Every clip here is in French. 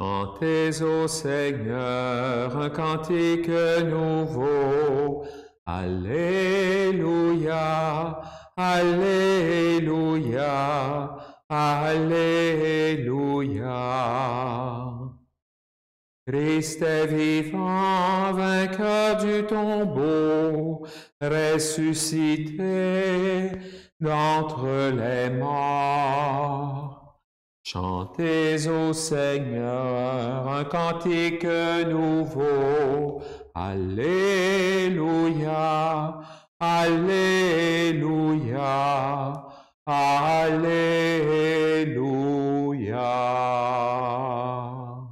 Chantez au Seigneur un cantique nouveau. Alléluia, Alléluia, Alléluia. Christ est vivant, vainqueur du tombeau, ressuscité d'entre les morts. Chantez au Seigneur un cantique nouveau. Alléluia, Alléluia, Alléluia.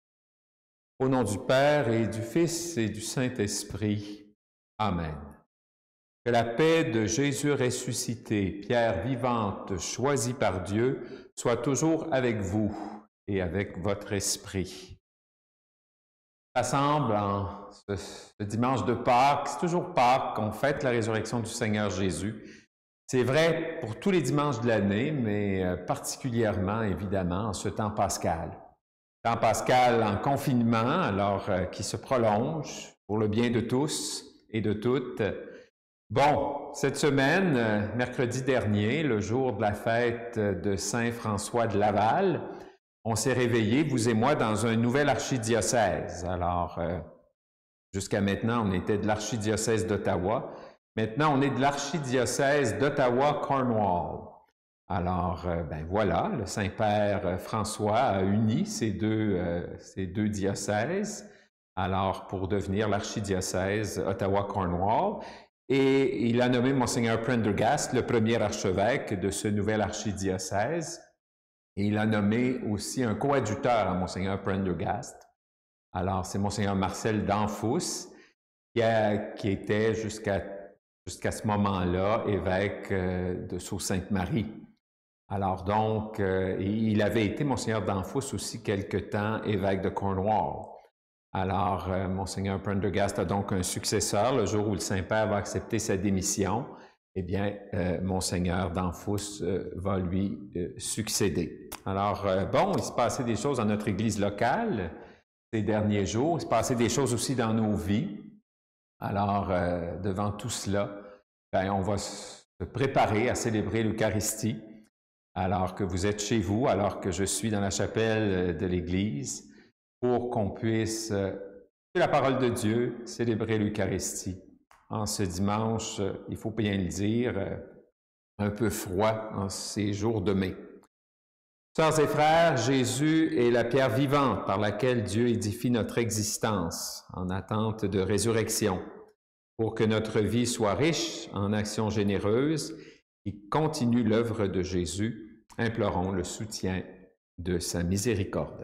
Au nom du Père et du Fils et du Saint-Esprit. Amen. Que la paix de Jésus ressuscité, pierre vivante choisie par Dieu, soit toujours avec vous et avec votre esprit. Rassemble en ce dimanche de Pâques, c'est toujours Pâques qu'on fête la résurrection du Seigneur Jésus. C'est vrai pour tous les dimanches de l'année, mais particulièrement, évidemment, en ce temps pascal. Temps pascal en confinement, alors qui se prolonge pour le bien de tous et de toutes. Bon, cette semaine, mercredi dernier, le jour de la fête de Saint François de Laval, on s'est réveillés, vous et moi, dans un nouvel archidiocèse. Alors, jusqu'à maintenant, on était de l'archidiocèse d'Ottawa. Maintenant, on est de l'archidiocèse d'Ottawa-Cornwall. Alors, ben voilà, le Saint-Père François a uni ces deux diocèses, alors pour devenir l'archidiocèse Ottawa-Cornwall. Et il a nommé Monseigneur Prendergast le premier archevêque de ce nouvel archidiocèse. Et il a nommé aussi un coadjuteur à Monseigneur Prendergast. Alors, c'est Monseigneur Marcel Danfous, qui était jusqu'à ce moment-là évêque de Sault-Sainte-Marie. Alors donc, il avait été, Monseigneur Danfous, aussi quelque temps évêque de Cornwall. Alors, Monseigneur Prendergast a donc un successeur. Le jour où le Saint-Père va accepter sa démission, eh bien, Monseigneur Danfous va lui succéder. Alors, bon, il se passait des choses dans notre Église locale ces derniers jours. Il se passait des choses aussi dans nos vies. Alors, devant tout cela, ben, on va se préparer à célébrer l'Eucharistie, alors que vous êtes chez vous, alors que je suis dans la chapelle de l'Église, pour qu'on puisse, la parole de Dieu, célébrer l'Eucharistie. En ce dimanche, il faut bien le dire, un peu froid en ces jours de mai. Sœurs et frères, Jésus est la pierre vivante par laquelle Dieu édifie notre existence en attente de résurrection, pour que notre vie soit riche en actions généreuses et continue l'œuvre de Jésus. Implorons le soutien de sa miséricorde.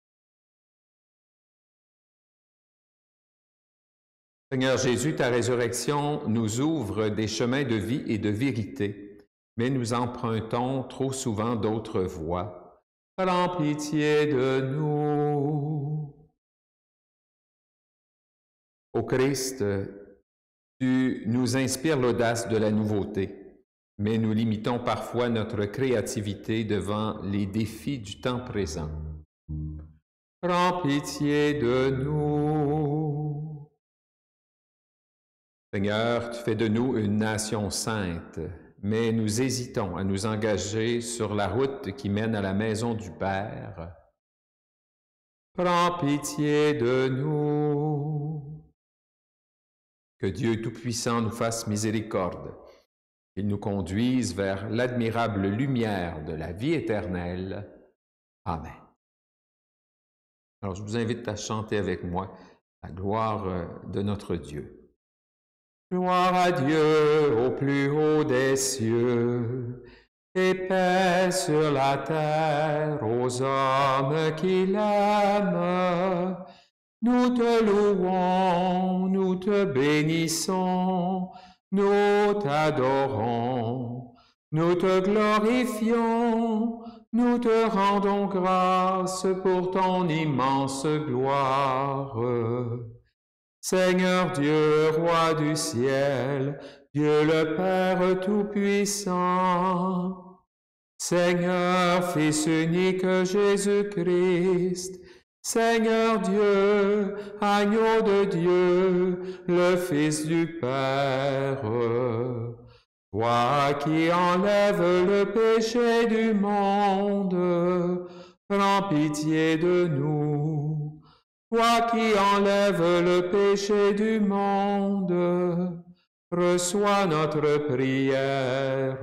Seigneur Jésus, ta résurrection nous ouvre des chemins de vie et de vérité, mais nous empruntons trop souvent d'autres voies. Prends pitié de nous. Ô Christ, tu nous inspires l'audace de la nouveauté, mais nous limitons parfois notre créativité devant les défis du temps présent. Prends pitié de nous. Seigneur, tu fais de nous une nation sainte, mais nous hésitons à nous engager sur la route qui mène à la maison du Père. Prends pitié de nous. Que Dieu Tout-Puissant nous fasse miséricorde, qu'il nous conduise vers l'admirable lumière de la vie éternelle. Amen. Alors, je vous invite à chanter avec moi la gloire de notre Dieu. Gloire à Dieu au plus haut des cieux, et paix sur la terre aux hommes qui l'aiment. Nous te louons, nous te bénissons, nous t'adorons, nous te glorifions, nous te rendons grâce pour ton immense gloire. Seigneur Dieu, Roi du ciel, Dieu le Père Tout-Puissant, Seigneur, Fils unique Jésus-Christ, Seigneur Dieu, agneau de Dieu, le Fils du Père, toi qui enlèves le péché du monde, prends pitié de nous. Toi qui enlèves le péché du monde, reçois notre prière.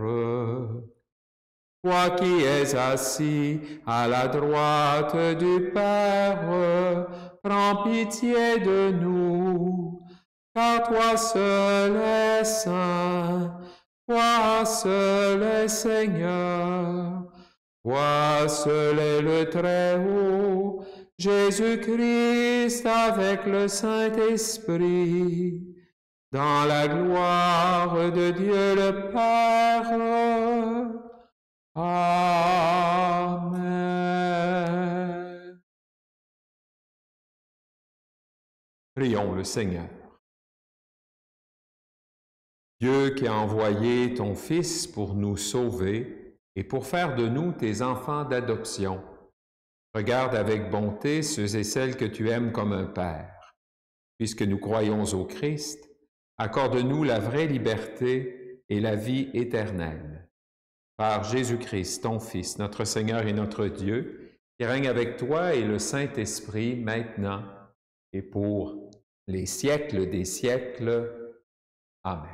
Toi qui es assis à la droite du Père, prends pitié de nous, car toi seul es saint, toi seul es Seigneur, toi seul est le Très-Haut, Jésus-Christ avec le Saint-Esprit, dans la gloire de Dieu le Père. Amen. Prions le Seigneur. Dieu qui a envoyé ton Fils pour nous sauver et pour faire de nous tes enfants d'adoption, regarde avec bonté ceux et celles que tu aimes comme un Père. Puisque nous croyons au Christ, accorde-nous la vraie liberté et la vie éternelle. Par Jésus-Christ, ton Fils, notre Seigneur et notre Dieu, qui règne avec toi et le Saint-Esprit maintenant et pour les siècles des siècles. Amen.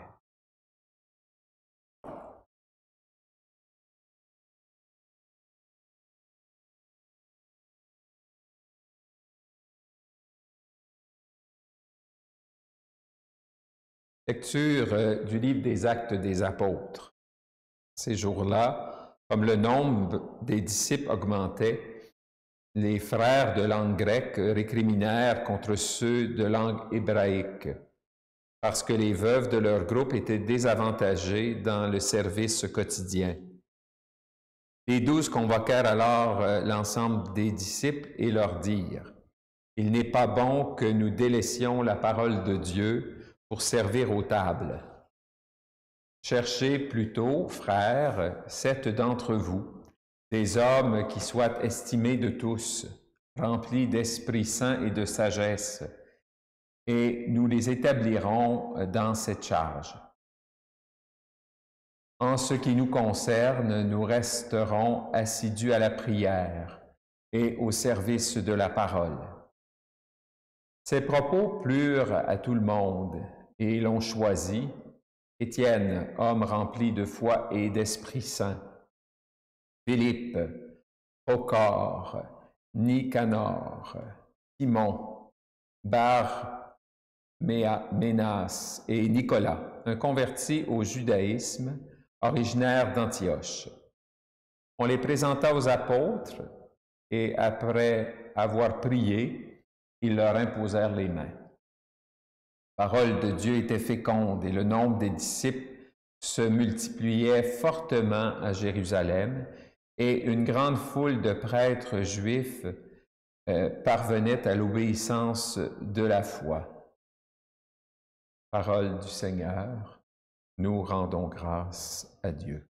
Lecture du livre des Actes des Apôtres. Ces jours-là, comme le nombre des disciples augmentait, les frères de langue grecque récriminèrent contre ceux de langue hébraïque, parce que les veuves de leur groupe étaient désavantagées dans le service quotidien. Les 12 convoquèrent alors l'ensemble des disciples et leur dirent: « Il n'est pas bon que nous délaissions la parole de Dieu pour servir aux tables. Cherchez plutôt, frères, 7 d'entre vous, des hommes qui soient estimés de tous, remplis d'Esprit Saint et de sagesse, et nous les établirons dans cette charge. En ce qui nous concerne, nous resterons assidus à la prière et au service de la parole. » Ces propos plurent à tout le monde, et l'on choisit Étienne, homme rempli de foi et d'Esprit Saint, Philippe, Procor, Nicanor, Timon, Bar-Ménas et Nicolas, un converti au judaïsme, originaire d'Antioche. On les présenta aux apôtres et après avoir prié, ils leur imposèrent les mains. La parole de Dieu était féconde et le nombre des disciples se multipliait fortement à Jérusalem et une grande foule de prêtres juifs parvenait à l'obéissance de la foi. Parole du Seigneur, nous rendons grâce à Dieu.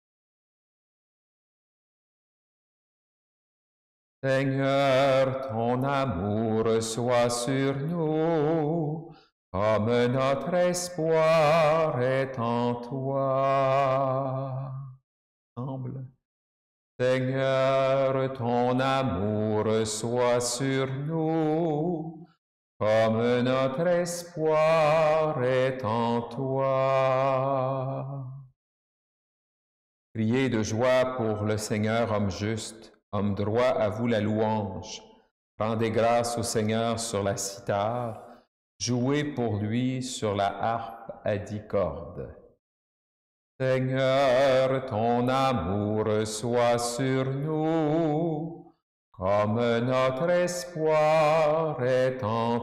Seigneur, ton amour soit sur nous, comme notre espoir est en toi. Ensemble. Seigneur, ton amour soit sur nous, comme notre espoir est en toi. Criez de joie pour le Seigneur, homme juste, homme droit, à vous la louange. Rendez grâce au Seigneur sur la cithare, jouez pour lui sur la harpe à 10 cordes. Seigneur, ton amour soit sur nous, comme notre espoir est en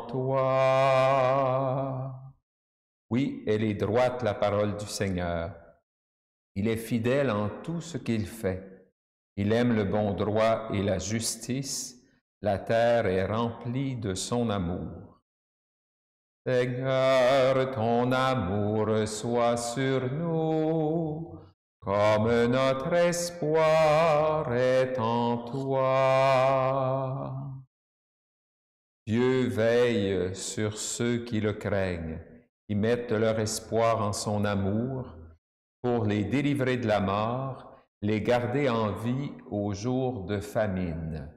toi. Oui, elle est droite la parole du Seigneur. Il est fidèle en tout ce qu'il fait. Il aime le bon droit et la justice. La terre est remplie de son amour. Seigneur, ton amour soit sur nous, comme notre espoir est en toi. Dieu veille sur ceux qui le craignent, qui mettent leur espoir en son amour, pour les délivrer de la mort, les garder en vie au jour de famine.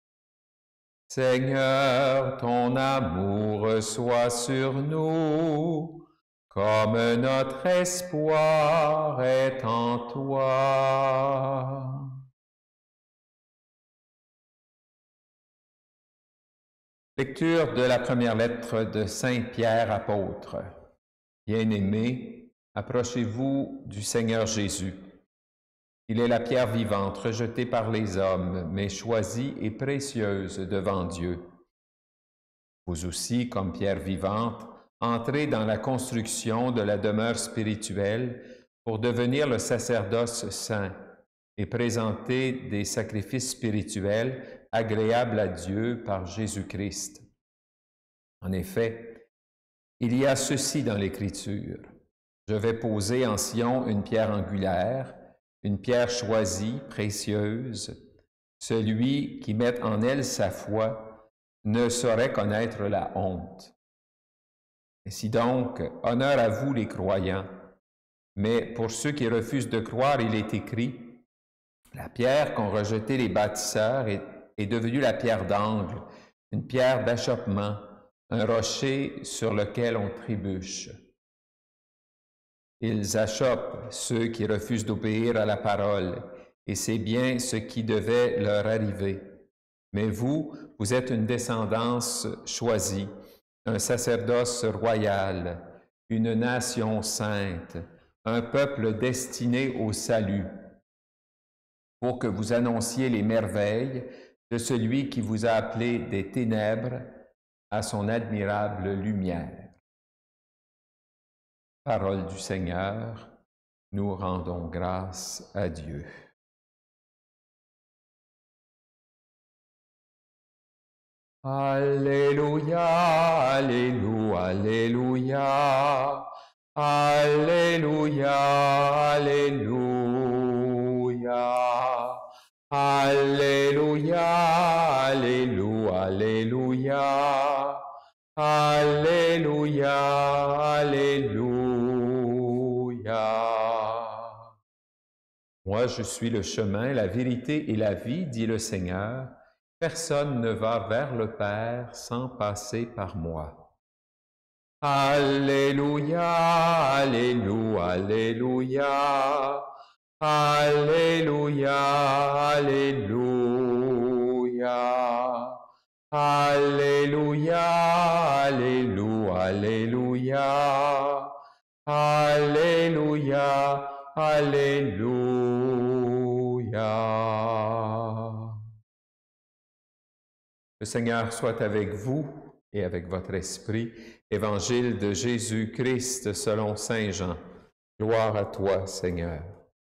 Seigneur, ton amour soit sur nous, comme notre espoir est en toi. Lecture de la première lettre de Saint Pierre apôtre. Bien-aimés, approchez-vous du Seigneur Jésus. Il est la pierre vivante, rejetée par les hommes, mais choisie et précieuse devant Dieu. Vous aussi, comme pierre vivante, entrez dans la construction de la demeure spirituelle pour devenir le sacerdoce saint et présenter des sacrifices spirituels agréables à Dieu par Jésus-Christ. En effet, il y a ceci dans l'Écriture. Je vais poser en Sion une pierre angulaire, une pierre choisie, précieuse. Celui qui met en elle sa foi ne saurait connaître la honte. Ainsi donc, honneur à vous les croyants. Mais pour ceux qui refusent de croire, il est écrit, « La pierre qu'ont rejetée les bâtisseurs est devenue la pierre d'angle, une pierre d'achoppement, un rocher sur lequel on trébuche. » Ils achoppent ceux qui refusent d'obéir à la parole, et c'est bien ce qui devait leur arriver. Mais vous, vous êtes une descendance choisie, un sacerdoce royal, une nation sainte, un peuple destiné au salut, pour que vous annonciez les merveilles de celui qui vous a appelé des ténèbres à son admirable lumière. Parole du Seigneur, nous rendons grâce à Dieu. Alléluia, Alléluia, Alléluia, Alléluia, Alléluia, Alléluia, Alléluia, Alléluia, Alléluia, Alléluia. Moi, je suis le chemin, la vérité et la vie, dit le Seigneur. Personne ne va vers le Père sans passer par moi. Alléluia, Alléluia, Alléluia, Alléluia, Alléluia, Alléluia, Alléluia, Alléluia, Alléluia, Alléluia. Le Seigneur soit avec vous et avec votre esprit. Évangile de Jésus-Christ selon Saint Jean. Gloire à toi, Seigneur.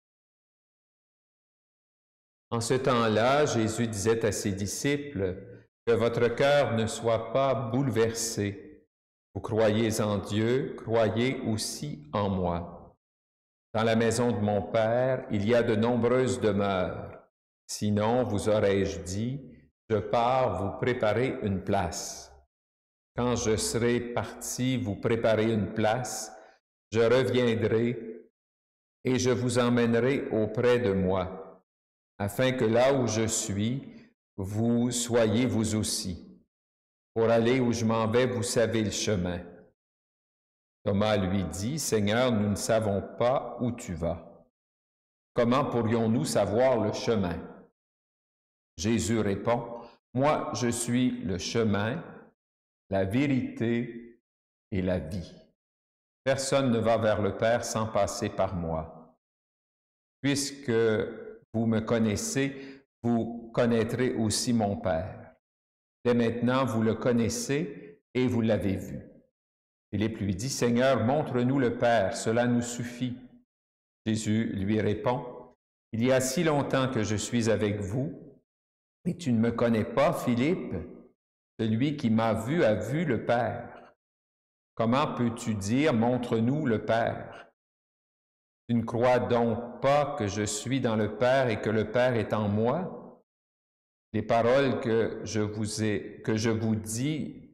En ce temps-là, Jésus disait à ses disciples, « Que votre cœur ne soit pas bouleversé. Vous croyez en Dieu, croyez aussi en moi. Dans la maison de mon Père, il y a de nombreuses demeures. Sinon, vous aurais-je dit, je pars vous préparer une place. Quand je serai parti vous préparer une place, je reviendrai et je vous emmènerai auprès de moi, afin que là où je suis, vous soyez vous aussi. Pour aller où je m'en vais, vous savez le chemin. » Thomas lui dit, « Seigneur, nous ne savons pas où tu vas. Comment pourrions-nous savoir le chemin? » Jésus répond, « Moi, je suis le chemin, la vérité et la vie. Personne ne va vers le Père sans passer par moi. Puisque vous me connaissez, vous connaîtrez aussi mon Père. Dès maintenant, vous le connaissez et vous l'avez vu. » Philippe lui dit, « Seigneur, montre-nous le Père, cela nous suffit. » Jésus lui répond, « Il y a si longtemps que je suis avec vous, et tu ne me connais pas, Philippe? Celui qui m'a vu a vu le Père. Comment peux-tu dire, montre-nous le Père? Tu ne crois donc pas que je suis dans le Père et que le Père est en moi? Les paroles que je vous dis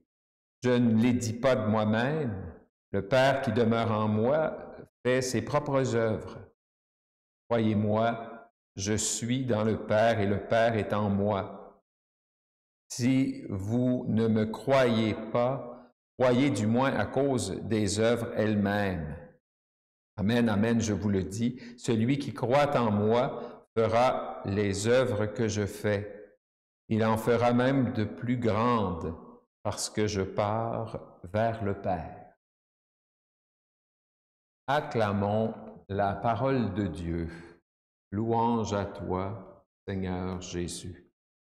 Je ne les dis pas de moi-même. Le Père qui demeure en moi fait ses propres œuvres. Croyez-moi, je suis dans le Père et le Père est en moi. Si vous ne me croyez pas, croyez du moins à cause des œuvres elles-mêmes. Amen, amen, je vous le dis, celui qui croit en moi fera les œuvres que je fais. Il en fera même de plus grandes, parce que je pars vers le Père. Acclamons la parole de Dieu. Louange à toi, Seigneur Jésus.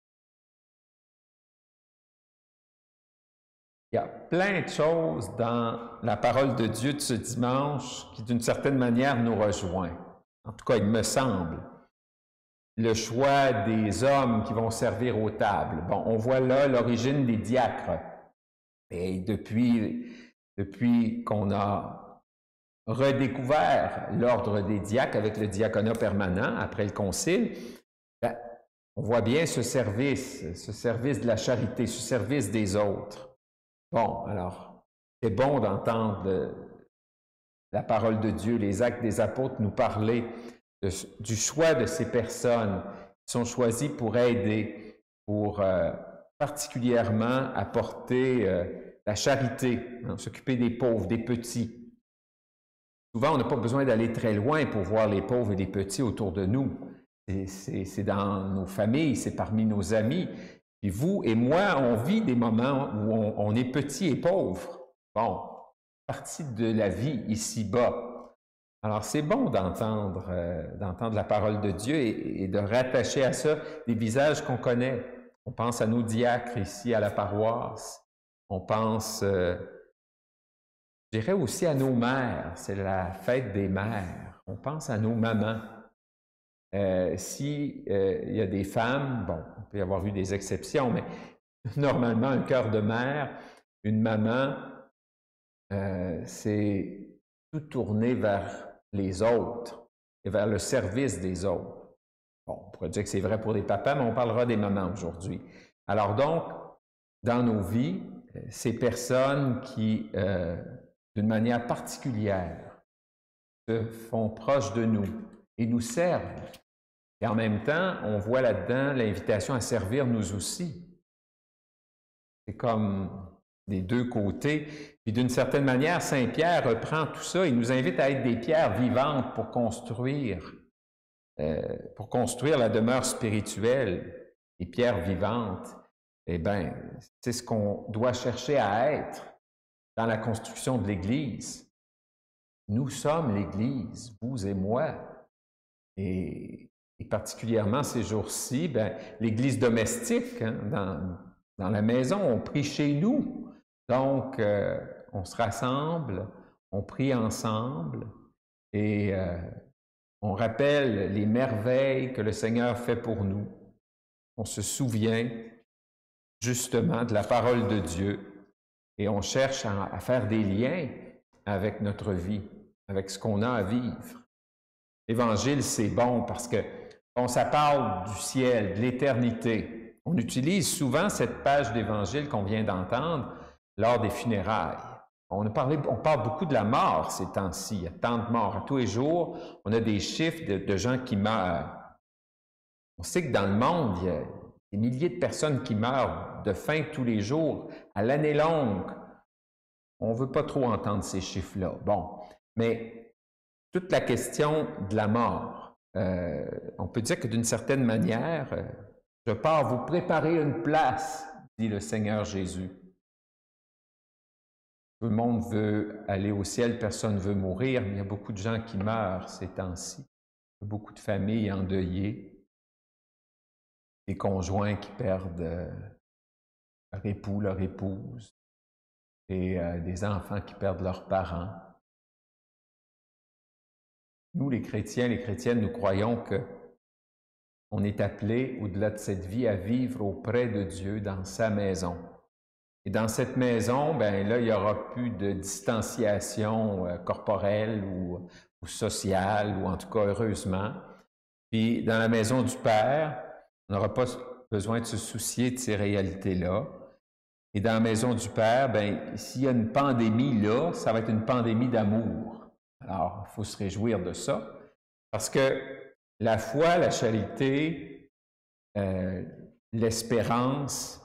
Il y a plein de choses dans la parole de Dieu de ce dimanche qui, d'une certaine manière, nous rejoint. En tout cas, il me semble. Le choix des hommes qui vont servir aux tables. Bon, on voit là l'origine des diacres. Et depuis qu'on a redécouvert l'ordre des diacres avec le diaconat permanent après le concile, ben, on voit bien ce service de la charité, ce service des autres. Bon, alors, c'est bon d'entendre la parole de Dieu, les actes des apôtres nous parler du choix de ces personnes qui sont choisies pour aider, pour particulièrement apporter la charité, hein, s'occuper des pauvres, des petits. Souvent, on n'a pas besoin d'aller très loin pour voir les pauvres et les petits autour de nous. C'est dans nos familles, c'est parmi nos amis. Et vous et moi, on vit des moments où on est petit et pauvre. Bon, partie de la vie ici-bas. Alors, c'est bon d'entendre la parole de Dieu et de rattacher à ça des visages qu'on connaît. On pense à nos diacres ici à la paroisse. On pense, je dirais aussi à nos mères. C'est la fête des mères. On pense à nos mamans. Si il y a des femmes, bon, il peut y avoir eu des exceptions, mais normalement, un cœur de mère, une maman, c'est tout tourné vers les autres et vers le service des autres. Bon, on pourrait dire que c'est vrai pour les papas, mais on parlera des mamans aujourd'hui. Alors donc, dans nos vies, ces personnes qui, d'une manière particulière, se font proches de nous et nous servent. Et en même temps, on voit là-dedans l'invitation à servir nous aussi. C'est comme des deux côtés. Puis d'une certaine manière, Saint Pierre reprend tout ça et nous invite à être des pierres vivantes pour construire la demeure spirituelle, des pierres vivantes. Eh bien, c'est ce qu'on doit chercher à être dans la construction de l'Église. Nous sommes l'Église, vous et moi. Et particulièrement ces jours-ci, l'Église domestique, hein, dans la maison, on prie chez nous. Donc, on se rassemble, on prie ensemble et on rappelle les merveilles que le Seigneur fait pour nous. On se souvient justement de la parole de Dieu et on cherche à faire des liens avec notre vie, avec ce qu'on a à vivre. L'Évangile, c'est bon parce que ça parle du ciel, de l'éternité. On utilise souvent cette page d'Évangile qu'on vient d'entendre lors des funérailles. On parle beaucoup de la mort ces temps-ci. Il y a tant de morts. À tous les jours, on a des chiffres de gens qui meurent. On sait que dans le monde, il y a des milliers de personnes qui meurent de faim tous les jours, à l'année longue. On ne veut pas trop entendre ces chiffres-là. Bon, mais toute la question de la mort, on peut dire que d'une certaine manière, je pars vous préparer une place, dit le Seigneur Jésus. Tout le monde veut aller au ciel, personne ne veut mourir, mais il y a beaucoup de gens qui meurent ces temps-ci. Beaucoup de familles endeuillées, des conjoints qui perdent leur époux, leur épouse, et des enfants qui perdent leurs parents. Nous, les chrétiens, les chrétiennes, nous croyons qu'on est appelé, au-delà de cette vie, à vivre auprès de Dieu dans sa maison. Et dans cette maison, là, il n'y aura plus de distanciation corporelle ou sociale, ou en tout cas heureusement. Puis dans la maison du Père, on n'aura pas besoin de se soucier de ces réalités-là. Et dans la maison du Père, ben, s'il y a une pandémie là, ça va être une pandémie d'amour. Alors, il faut se réjouir de ça, parce que la foi, la charité, l'espérance,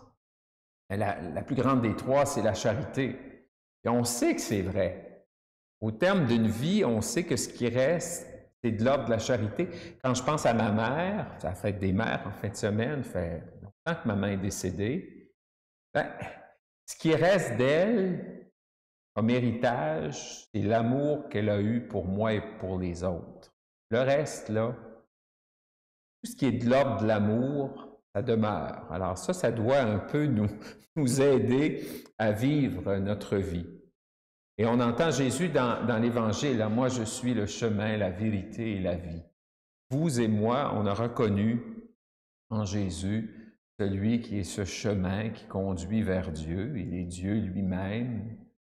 la plus grande des trois, c'est la charité. Et on sait que c'est vrai. Au terme d'une vie, on sait que ce qui reste, c'est de l'ordre de la charité. Quand je pense à ma mère, ça fait des mères en fin de semaine, ça fait longtemps que maman est décédée, ben, ce qui reste d'elle, comme héritage, c'est l'amour qu'elle a eu pour moi et pour les autres. Le reste, là, tout ce qui est de l'ordre de l'amour, ça demeure. Alors ça doit un peu nous aider à vivre notre vie. Et on entend Jésus dans l'Évangile, « Moi, je suis le chemin, la vérité et la vie. » Vous et moi, on a reconnu en Jésus celui qui est ce chemin qui conduit vers Dieu. Il est Dieu lui-même.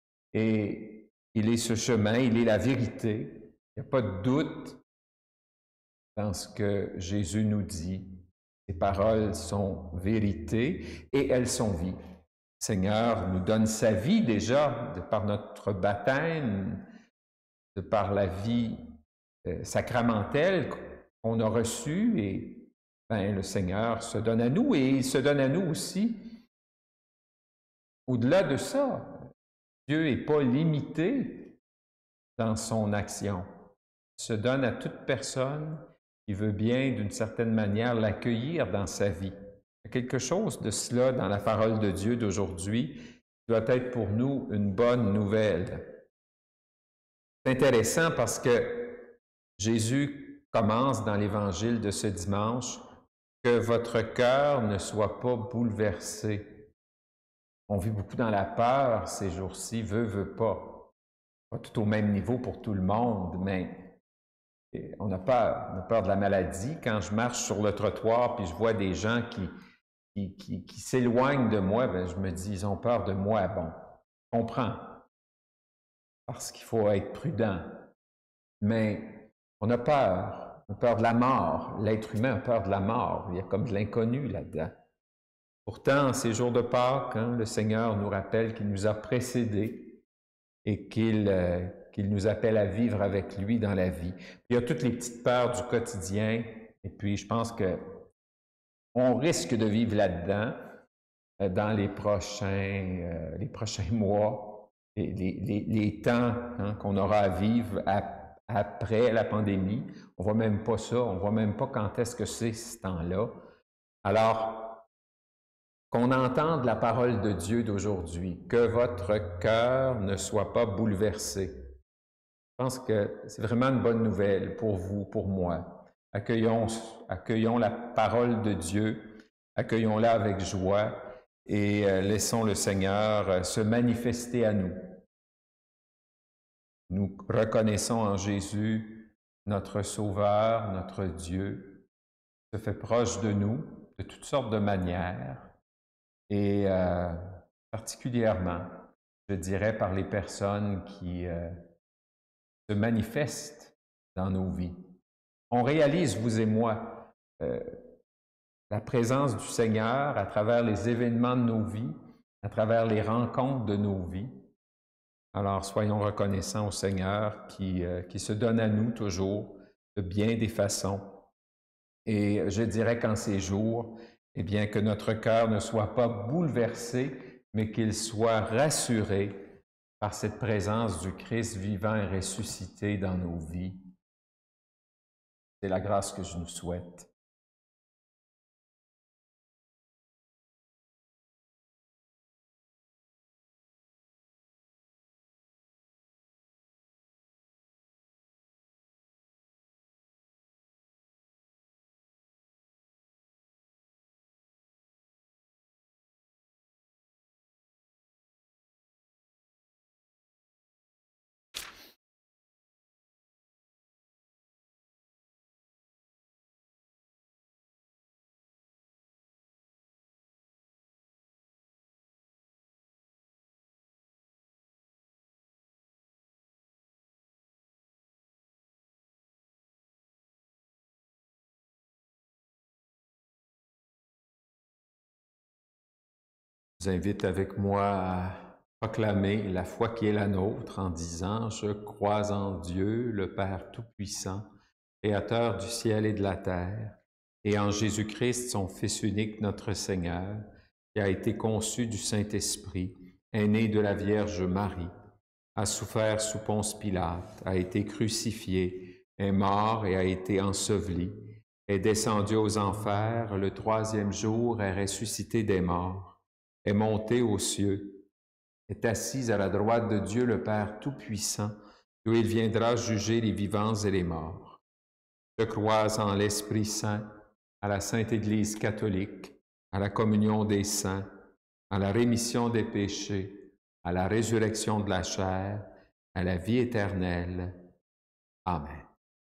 Et il est ce chemin, il est la vérité. Il n'y a pas de doute dans ce que Jésus nous dit. Ses paroles sont vérité et elles sont vie. Le Seigneur nous donne sa vie déjà, de par notre baptême, de par la vie sacramentelle qu'on a reçue, et ben, le Seigneur se donne à nous, et il se donne à nous aussi. Au-delà de ça, Dieu n'est pas limité dans son action. Il se donne à toute personne qui veut bien, d'une certaine manière, l'accueillir dans sa vie. Il y a quelque chose de cela dans la parole de Dieu d'aujourd'hui qui doit être pour nous une bonne nouvelle. C'est intéressant parce que Jésus commence dans l'Évangile de ce dimanche « Que votre cœur ne soit pas bouleversé ». On vit beaucoup dans la peur ces jours-ci, veut pas. Pas tout au même niveau pour tout le monde, mais on a peur de la maladie. Quand je marche sur le trottoir puis je vois des gens qui s'éloignent de moi, ben, je me dis, ils ont peur de moi. Bon, je comprends, parce qu'il faut être prudent. Mais on a peur de la mort. L'être humain a peur de la mort. Il y a comme de l'inconnu là-dedans. Pourtant, en ces jours de Pâques, le Seigneur nous rappelle qu'il nous a précédés et qu'il nous appelle à vivre avec lui dans la vie. Il y a toutes les petites peurs du quotidien, et puis je pense qu'on risque de vivre là-dedans dans les prochains mois, les temps qu'on aura à vivre après la pandémie. On ne voit même pas ça, on ne voit même pas quand est-ce que c'est ce temps-là. Alors, qu'on entende la parole de Dieu d'aujourd'hui, que votre cœur ne soit pas bouleversé. Je pense que c'est vraiment une bonne nouvelle pour vous, pour moi. Accueillons la parole de Dieu, accueillons-la avec joie et laissons le Seigneur se manifester à nous. Nous reconnaissons en Jésus notre Sauveur, notre Dieu, qui se fait proche de nous de toutes sortes de manières. Et particulièrement, je dirais, par les personnes qui se manifestent dans nos vies. On réalise, vous et moi, la présence du Seigneur à travers les événements de nos vies, à travers les rencontres de nos vies. Alors, soyons reconnaissants au Seigneur qui se donne à nous toujours de bien des façons. Et je dirais qu'en ces jours, eh bien, que notre cœur ne soit pas bouleversé, mais qu'il soit rassuré par cette présence du Christ vivant et ressuscité dans nos vies. C'est la grâce que je nous souhaite. Je vous invite avec moi à proclamer la foi qui est la nôtre en disant « Je crois en Dieu, le Père Tout-Puissant, Créateur du ciel et de la terre, et en Jésus-Christ, son Fils unique, notre Seigneur, qui a été conçu du Saint-Esprit, est né de la Vierge Marie, a souffert sous Ponce Pilate, a été crucifié, est mort et a été enseveli, est descendu aux enfers, le troisième jour est ressuscité des morts, est monté aux cieux, est assis à la droite de Dieu le Père Tout-Puissant, d'où il viendra juger les vivants et les morts. Je crois en l'Esprit Saint, à la Sainte Église catholique, à la communion des saints, à la rémission des péchés, à la résurrection de la chair, à la vie éternelle. Amen.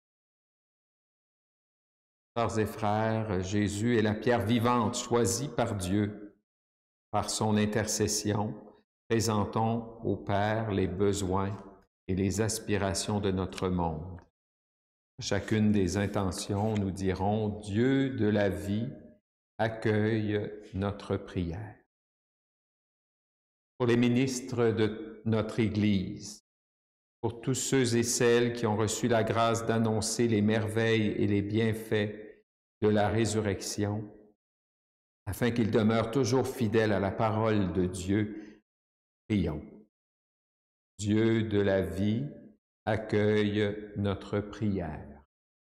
Sœurs et frères, Jésus est la pierre vivante choisie par Dieu. Par son intercession, présentons au Père les besoins et les aspirations de notre monde. Chacune des intentions, nous dirons « Dieu de la vie, accueille notre prière ». Pour les ministres de notre Église, pour tous ceux et celles qui ont reçu la grâce d'annoncer les merveilles et les bienfaits de la résurrection, afin qu'ils demeurent toujours fidèles à la parole de Dieu, prions. Dieu de la vie, accueille notre prière.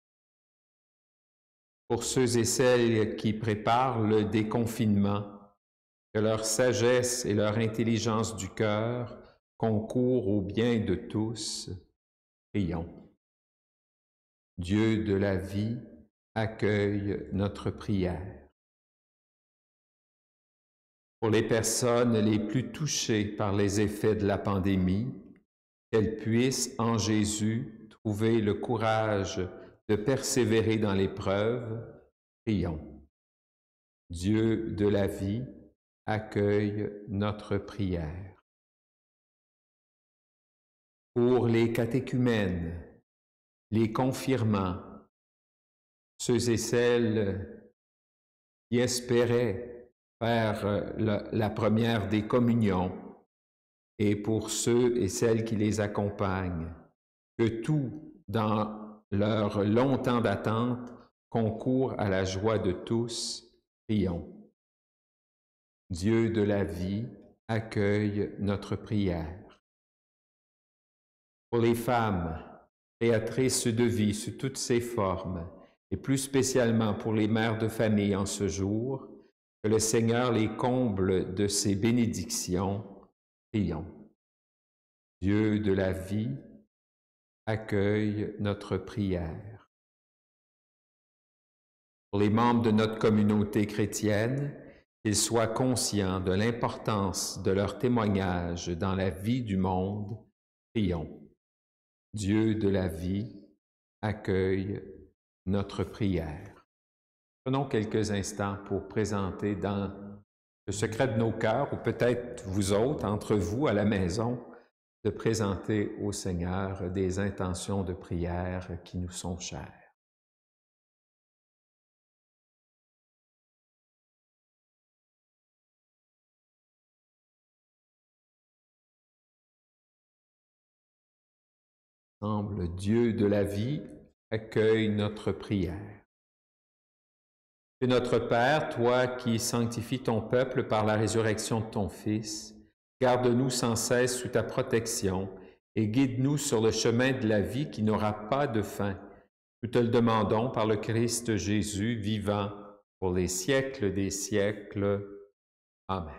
Pour ceux et celles qui préparent le déconfinement, que leur sagesse et leur intelligence du cœur concourent au bien de tous, prions. Dieu de la vie, accueille notre prière. Pour les personnes les plus touchées par les effets de la pandémie, qu'elles puissent en Jésus trouver le courage de persévérer dans l'épreuve, prions. Dieu de la vie, accueille notre prière. Pour les catéchumènes, les confirmants, ceux et celles qui espéraient faire la première des communions, et pour ceux et celles qui les accompagnent, que tout, dans leur long temps d'attente, concourt à la joie de tous, prions. Dieu de la vie, accueille notre prière. Pour les femmes, créatrices de vie sous toutes ses formes, et plus spécialement pour les mères de famille en ce jour, que le Seigneur les comble de ses bénédictions, prions. Dieu de la vie, accueille notre prière. Pour les membres de notre communauté chrétienne, qu'ils soient conscients de l'importance de leur témoignage dans la vie du monde, prions. Dieu de la vie, accueille notre prière. Prenons quelques instants pour présenter dans le secret de nos cœurs, ou peut-être vous autres, entre vous à la maison, de présenter au Seigneur des intentions de prière qui nous sont chères. Ensemble, Dieu de la vie, accueille notre prière. Et notre Père, toi qui sanctifies ton peuple par la résurrection de ton Fils, garde-nous sans cesse sous ta protection et guide-nous sur le chemin de la vie qui n'aura pas de fin. Nous te le demandons par le Christ Jésus, vivant pour les siècles des siècles. Amen.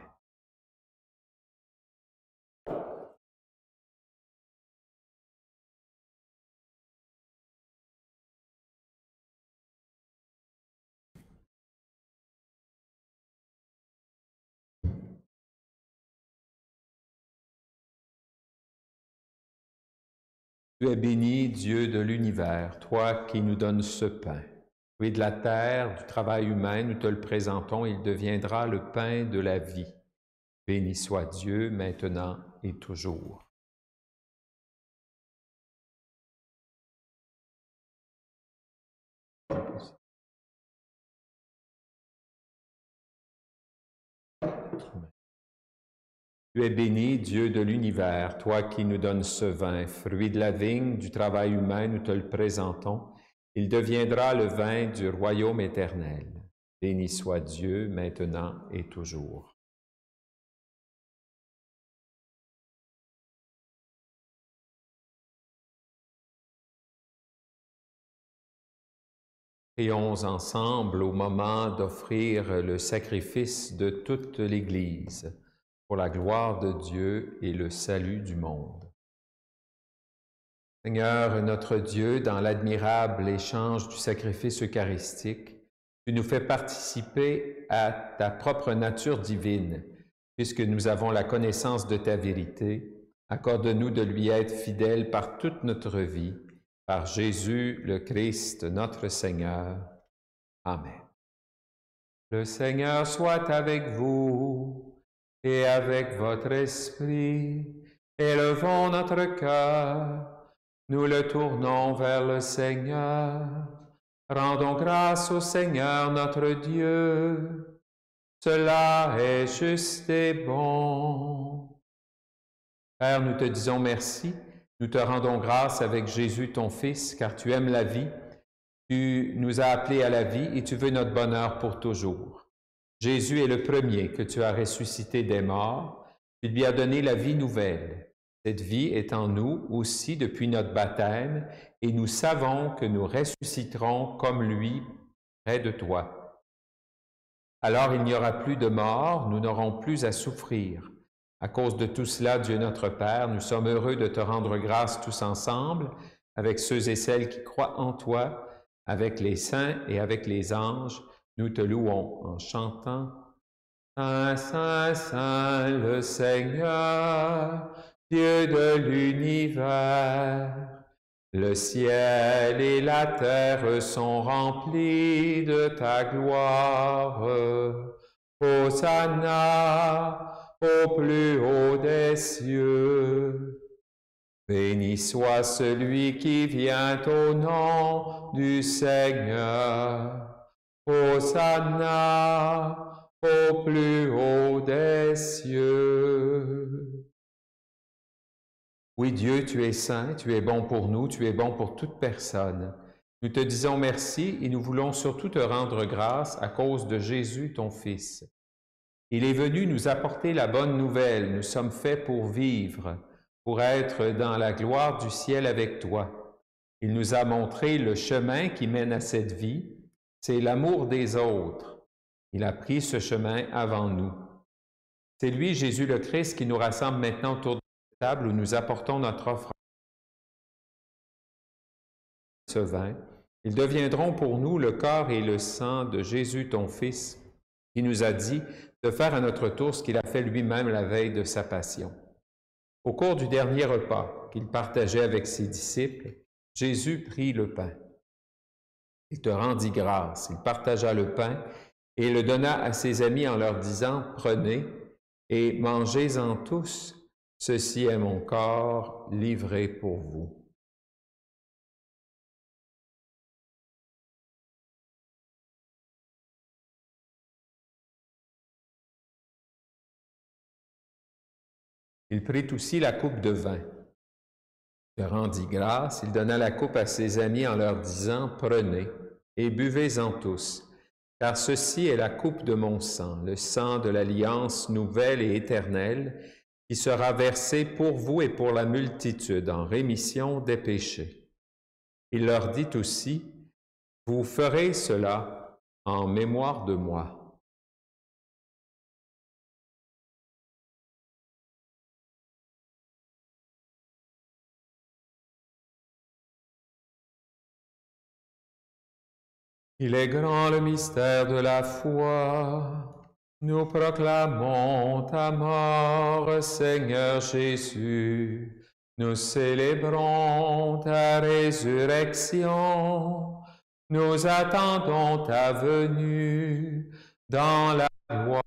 Tu es béni, Dieu de l'univers, toi qui nous donnes ce pain. Oui, de la terre, du travail humain, nous te le présentons, il deviendra le pain de la vie. Béni soit Dieu, maintenant et toujours. Tu es béni, Dieu de l'univers, toi qui nous donnes ce vin, fruit de la vigne, du travail humain, nous te le présentons. Il deviendra le vin du royaume éternel. Béni soit Dieu, maintenant et toujours. Prions ensemble au moment d'offrir le sacrifice de toute l'Église pour la gloire de Dieu et le salut du monde. Seigneur, notre Dieu, dans l'admirable échange du sacrifice eucharistique, tu nous fais participer à ta propre nature divine, puisque nous avons la connaissance de ta vérité. Accorde-nous de lui être fidèles par toute notre vie. Par Jésus le Christ, notre Seigneur. Amen. Le Seigneur soit avec vous et avec votre esprit. Élevons notre cœur, nous le tournons vers le Seigneur. Rendons grâce au Seigneur notre Dieu. Cela est juste et bon. Père, nous te disons merci. Nous te rendons grâce avec Jésus, ton Fils, car tu aimes la vie, tu nous as appelés à la vie et tu veux notre bonheur pour toujours. Jésus est le premier que tu as ressuscité des morts, tu lui as donné la vie nouvelle. Cette vie est en nous aussi depuis notre baptême et nous savons que nous ressusciterons comme lui près de toi. Alors il n'y aura plus de mort, nous n'aurons plus à souffrir. À cause de tout cela, Dieu notre Père, nous sommes heureux de te rendre grâce tous ensemble, avec ceux et celles qui croient en toi, avec les saints et avec les anges. Nous te louons en chantant « Saint, Saint, Saint, le Seigneur, Dieu de l'univers. Le ciel et la terre sont remplis de ta gloire. Hosanna au plus haut des cieux. Béni soit celui qui vient au nom du Seigneur. Hosanna au plus haut des cieux. Oui, Dieu, tu es saint, tu es bon pour nous, tu es bon pour toute personne. Nous te disons merci et nous voulons surtout te rendre grâce à cause de Jésus, ton Fils. Il est venu nous apporter la bonne nouvelle. Nous sommes faits pour vivre, pour être dans la gloire du ciel avec toi. Il nous a montré le chemin qui mène à cette vie. C'est l'amour des autres. Il a pris ce chemin avant nous. C'est lui, Jésus le Christ, qui nous rassemble maintenant autour de la table où nous apportons notre offrande. Ce vin, ils deviendront pour nous le corps et le sang de Jésus, ton Fils, qui nous a dit de faire à notre tour ce qu'il a fait lui-même la veille de sa passion. Au cours du dernier repas qu'il partageait avec ses disciples, Jésus prit le pain. Il te rendit grâce. Il partagea le pain et le donna à ses amis en leur disant « Prenez et mangez-en tous. Ceci est mon corps livré pour vous. » Il prit aussi la coupe de vin. Il rendit grâce, il donna la coupe à ses amis en leur disant « Prenez et buvez-en tous, car ceci est la coupe de mon sang, le sang de l'alliance nouvelle et éternelle, qui sera versé pour vous et pour la multitude en rémission des péchés. » Il leur dit aussi « Vous ferez cela en mémoire de moi. » Il est grand le mystère de la foi. Nous proclamons ta mort, Seigneur Jésus. Nous célébrons ta résurrection. Nous attendons ta venue dans la gloire.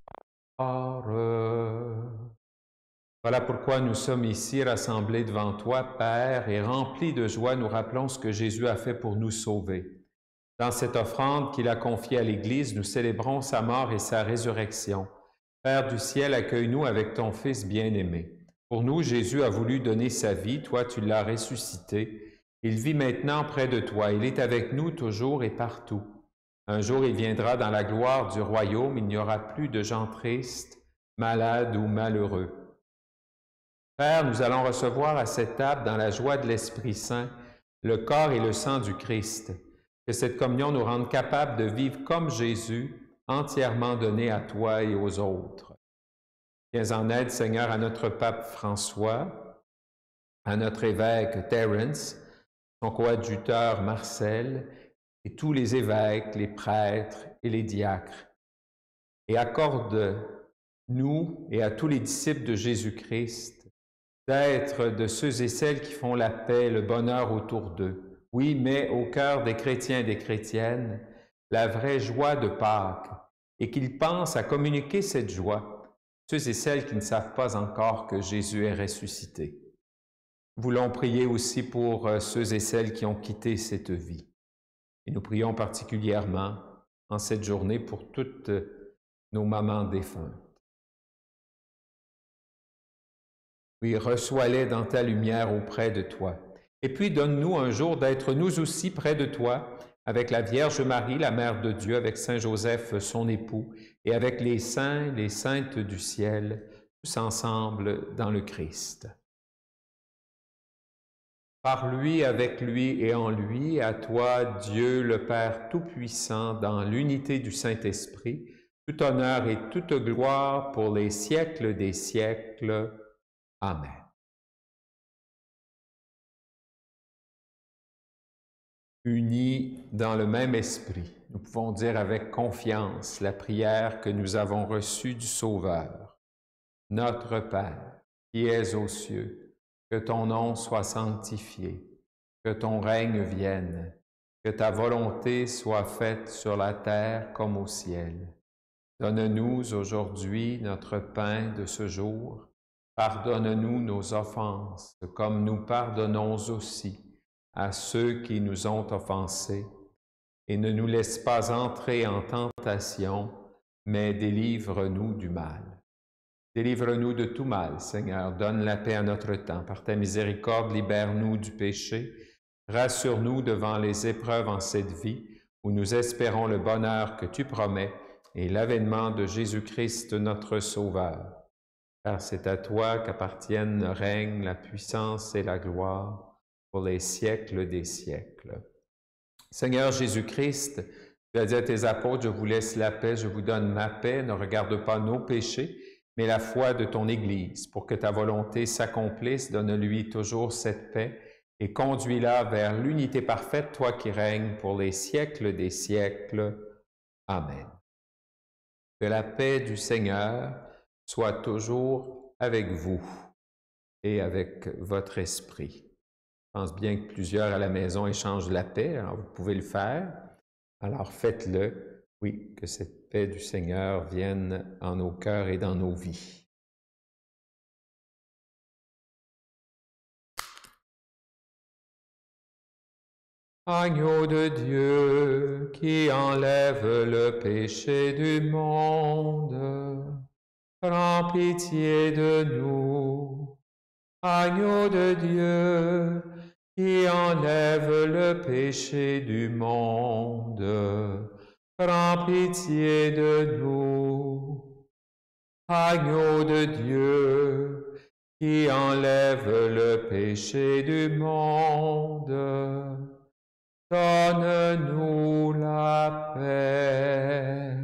Voilà pourquoi nous sommes ici rassemblés devant toi, Père, et remplis de joie, nous rappelons ce que Jésus a fait pour nous sauver. Dans cette offrande qu'il a confiée à l'Église, nous célébrons sa mort et sa résurrection. Père du ciel, accueille-nous avec ton Fils bien-aimé. Pour nous, Jésus a voulu donner sa vie, toi tu l'as ressuscité. Il vit maintenant près de toi, il est avec nous toujours et partout. Un jour, il viendra dans la gloire du royaume, il n'y aura plus de gens tristes, malades ou malheureux. Père, nous allons recevoir à cette table, dans la joie de l'Esprit Saint, le corps et le sang du Christ. Que cette communion nous rende capables de vivre comme Jésus, entièrement donné à toi et aux autres. Viens en aide, Seigneur, à notre pape François, à notre évêque Terence, son coadjuteur Marcel, et tous les évêques, les prêtres et les diacres. Et accorde-nous et à tous les disciples de Jésus-Christ d'être de ceux et celles qui font la paix, le bonheur autour d'eux. Oui, mais au cœur des chrétiens et des chrétiennes, la vraie joie de Pâques, et qu'ils pensent à communiquer cette joie, ceux et celles qui ne savent pas encore que Jésus est ressuscité. Voulons prier aussi pour ceux et celles qui ont quitté cette vie. Et nous prions particulièrement en cette journée pour toutes nos mamans défuntes. Oui, reçois-les dans ta lumière auprès de toi. Et puis donne-nous un jour d'être nous aussi près de toi, avec la Vierge Marie, la Mère de Dieu, avec Saint Joseph, son époux, et avec les saints, les saintes du ciel, tous ensemble dans le Christ. Par lui, avec lui et en lui, à toi, Dieu le Père Tout-Puissant, dans l'unité du Saint-Esprit, tout honneur et toute gloire pour les siècles des siècles. Amen. Unis dans le même esprit, nous pouvons dire avec confiance la prière que nous avons reçue du Sauveur. Notre Père, qui es aux cieux, que ton nom soit sanctifié, que ton règne vienne, que ta volonté soit faite sur la terre comme au ciel. Donne-nous aujourd'hui notre pain de ce jour. Pardonne-nous nos offenses, comme nous pardonnons aussi à ceux qui nous ont offensés. Et ne nous laisse pas entrer en tentation, mais délivre-nous du mal. Délivre-nous de tout mal, Seigneur. Donne la paix à notre temps. Par ta miséricorde, libère-nous du péché. Rassure-nous devant les épreuves en cette vie, où nous espérons le bonheur que tu promets et l'avènement de Jésus-Christ, notre Sauveur. Car c'est à toi qu'appartiennent le règne, la puissance et la gloire pour les siècles des siècles. Seigneur Jésus-Christ, tu as dit à tes apôtres, je vous laisse la paix, je vous donne ma paix, ne regarde pas nos péchés, mais la foi de ton Église, pour que ta volonté s'accomplisse, donne-lui toujours cette paix et conduis-la vers l'unité parfaite, toi qui règnes pour les siècles des siècles. Amen. Que la paix du Seigneur soit toujours avec vous et avec votre esprit. Je pense bien que plusieurs à la maison échangent la paix, alors vous pouvez le faire. Alors faites-le, oui, que cette paix du Seigneur vienne en nos cœurs et dans nos vies. Agneau de Dieu qui enlève le péché du monde, prends pitié de nous. Agneau de Dieu qui enlève le péché du monde, prends pitié de nous. Agneau de Dieu qui enlève le péché du monde, donne-nous la paix.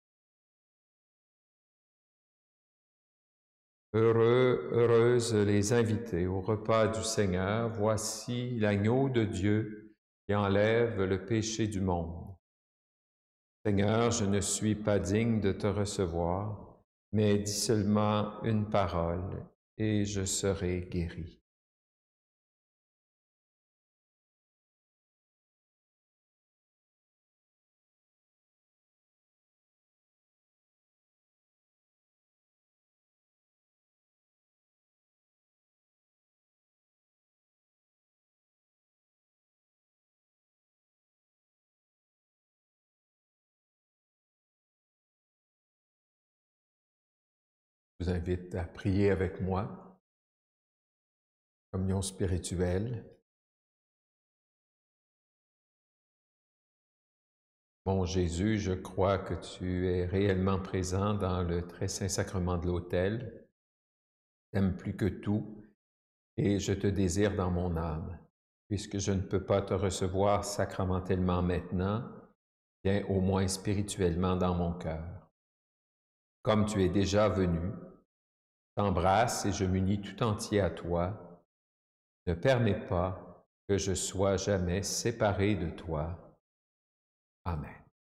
Heureux, heureuses les invités au repas du Seigneur. Voici l'agneau de Dieu qui enlève le péché du monde. Seigneur, je ne suis pas digne de te recevoir, mais dis seulement une parole et je serai guéri. Je vous invite à prier avec moi. Communion spirituelle. Mon Jésus, je crois que tu es réellement présent dans le très saint sacrement de l'autel. T'aimes plus que tout et je te désire dans mon âme. Puisque je ne peux pas te recevoir sacramentellement maintenant, viens au moins spirituellement dans mon cœur. Comme tu es déjà venu, je t'embrasse et je m'unis tout entier à toi. Ne permets pas que je sois jamais séparé de toi. Amen.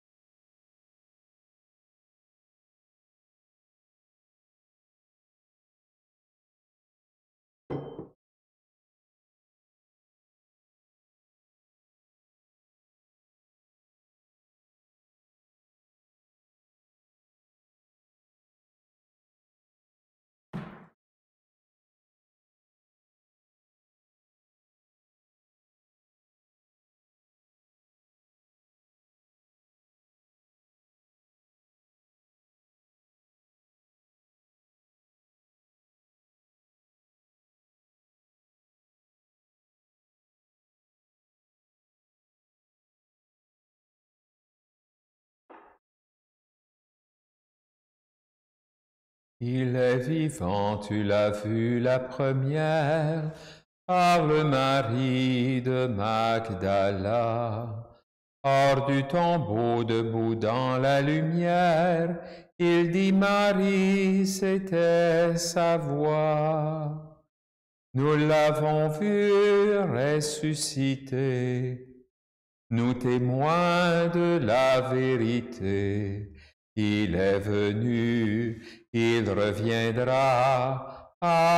Il est vivant, tu l'as vu la première, parle Marie de Magdala. Hors du tombeau, debout dans la lumière, il dit Marie, c'était sa voix. Nous l'avons vu ressusciter, nous témoins de la vérité. Il est venu, il reviendra.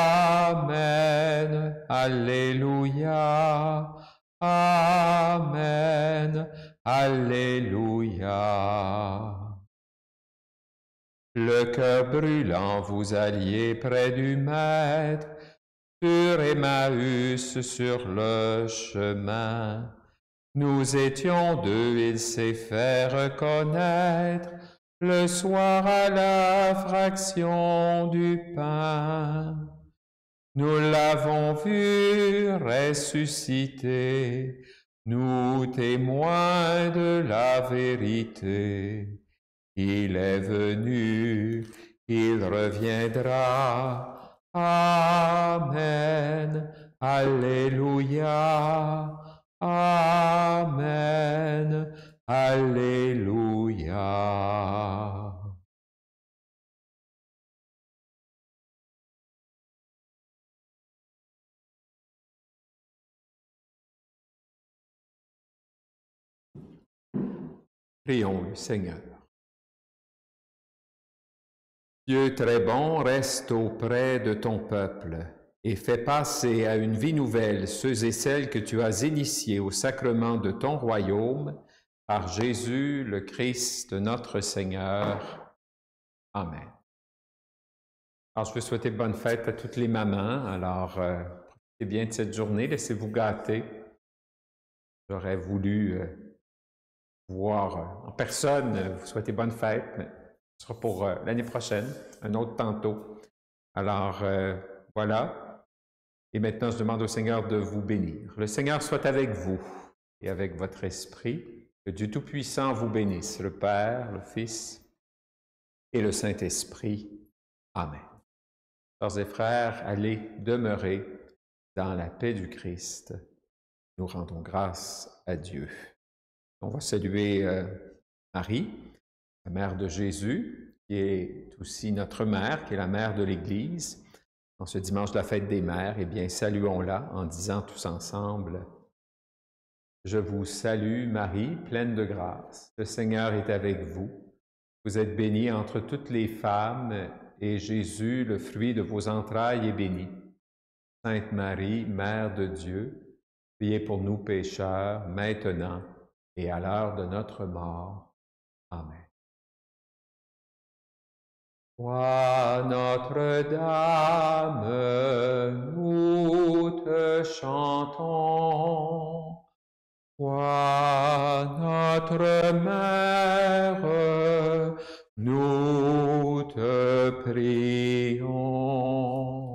Amen. Alléluia. Amen. Alléluia. Le cœur brûlant, vous alliez près du Maître, sur Emmaüs, sur le chemin. Nous étions deux, il s'est fait reconnaître, le soir à la fraction du pain. Nous l'avons vu ressusciter, nous témoins de la vérité. Il est venu, il reviendra. Amen. Alléluia. Amen. Alléluia. Prions le Seigneur. Dieu très bon, reste auprès de ton peuple et fais passer à une vie nouvelle ceux et celles que tu as initiés au sacrement de ton royaume, par Jésus le Christ notre Seigneur. Amen. Alors, je veux souhaiter bonne fête à toutes les mamans. Alors, profitez bien de cette journée, laissez-vous gâter. J'aurais voulu voir en personne, vous souhaiter bonne fête, mais ce sera pour l'année prochaine, un autre tantôt. Alors, voilà. Et maintenant, je demande au Seigneur de vous bénir. Le Seigneur soit avec vous et avec votre esprit. Que Dieu Tout-Puissant vous bénisse, le Père, le Fils et le Saint-Esprit. Amen. Sœurs et frères, allez demeurer dans la paix du Christ. Nous rendons grâce à Dieu. On va saluer Marie, la mère de Jésus, qui est aussi notre mère, qui est la mère de l'Église. En ce dimanche de la fête des mères, eh bien, saluons-la en disant tous ensemble: Je vous salue, Marie, pleine de grâce. Le Seigneur est avec vous. Vous êtes bénie entre toutes les femmes, et Jésus, le fruit de vos entrailles, est béni. Sainte Marie, Mère de Dieu, priez pour nous pécheurs, maintenant et à l'heure de notre mort. Amen. Toi, Notre-Dame, nous te chantons. Toi, notre Mère, nous te Prions.